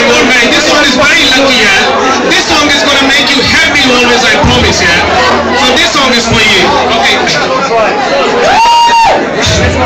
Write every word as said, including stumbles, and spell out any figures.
Deol and Harry. This song is very lucky, yeah. This song is gonna make you happy always, I promise, yeah. So this song is for you. Okay.